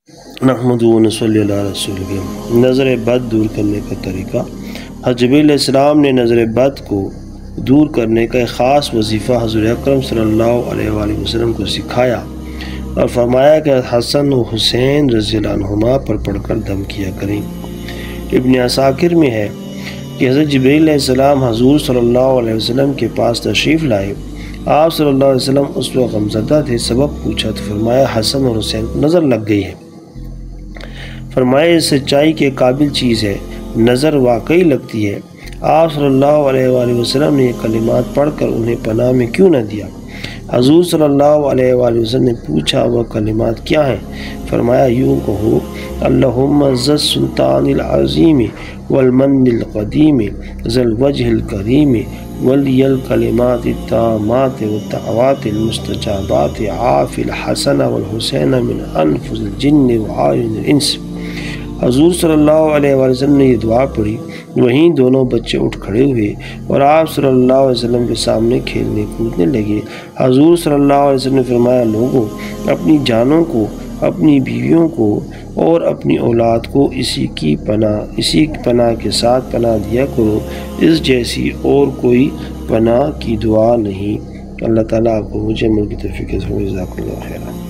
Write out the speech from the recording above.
نحمدہ و نصلی علی رسولہ۔ نظر بد دور کرنے کا طریقہ۔ حضرت جبریل علیہ السلام نے نظر بد کو دور کرنے کا ایک خاص وظیفہ حضور اکرم صلی اللہ علیہ وآلہ وسلم کو سکھایا اور فرمایا کہ حسن و حسین رضی اللہ عنہما پر پڑھ کر دم کیا کریں۔ ابن عساکر میں ہے کہ حضرت جبریل علیہ السلام حضور صلی اللہ علیہ وسلم کے پاس تشریف لائے۔ آپ صلی اللہ علیہ وسلم اس وقت غمزدہ تھے، سبب پوچھا تو فرمایا حسن اور حسین کو نظر لگ گئی ہے۔ فرمایا یہ سچائی کے قابل چیز ہے، نظر واقعی لگتی ہے۔ آپ صلی اللہ علیہ وآلہ وسلم نے یہ کلمات پڑھ کر انہیں پناہ میں کیوں نہ دیا؟ حضور صلی اللہ علیہ وآلہ وسلم نے پوچھا وہ کلمات کیا ہیں؟ فرمایا یوں کہو اللہم ذی السلطان العظیم والمن القدیم ذی الوجہ الکریم ولی الکلمات التامات والدعوات المستجابات عافی الحسن والحسین من انفس الجن وعیون الانس۔ حضور صلی اللہ علیہ وآلہ وسلم نے یہ دعا پڑھی، وہیں دونوں بچے اٹھ کھڑے ہوئے اور آپ صلی اللہ علیہ وسلم کے سامنے کھیلنے کودنے لگے۔ حضور صلی اللہ علیہ وسلم نے فرمایا لوگوں اپنی جانوں کو، اپنی بیویوں کو اور اپنی اولاد کو اسی پناہ کے ساتھ پناہ دیا کرو، اس جیسی اور کوئی پناہ کی دعا نہیں۔ اللہ تعالیٰ آپ کو مجھے ملک کی توفیق دے۔ جزاک اللہ خیرا۔